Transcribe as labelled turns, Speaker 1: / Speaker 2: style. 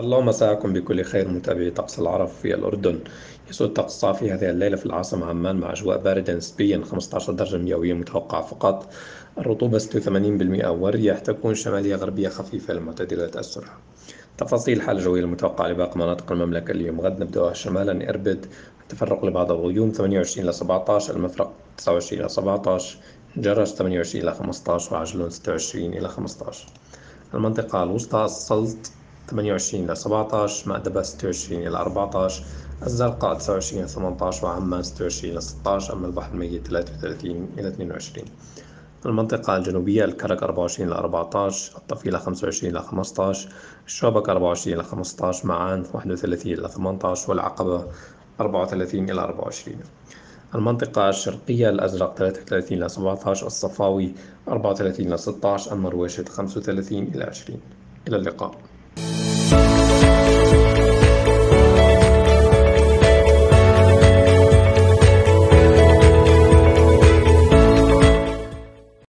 Speaker 1: أسأل الله مساءكم بكل خير متابعي طقس العرب في الأردن. يسود الطقس الصافي هذه الليلة في العاصمة عمان مع أجواء باردة نسبيا 15 درجة مئوية متوقعة فقط. الرطوبة 86% والرياح تكون شمالية غربية خفيفة لمعتدلة السرعة. تفاصيل الحالة الجوية المتوقعة لباقي مناطق المملكة اليوم: غد نبدأها شمالا إربد، تفرق لبعض الغيوم 28 إلى 17، المفرق 29 إلى 17، جرش 28 إلى 15، وعجلون 26 إلى 15. المنطقة الوسطى: السلط 28 إلى 17، مأدبة 26 إلى 14، الزرقاء 29 إلى 18، وعمان 26 إلى 16. أما البحر الميت 33 إلى 22. المنطقة الجنوبية: الكرك 24 إلى 14، الطفيلة 25 إلى 15، الشوبك 24 إلى 15، معان 31 إلى 18، والعقبة 34 إلى 24. المنطقة الشرقية: الأزرق 33 إلى 17، الصفاوي 34 إلى 16، أما رويشد 35 إلى 20. إلى اللقاء.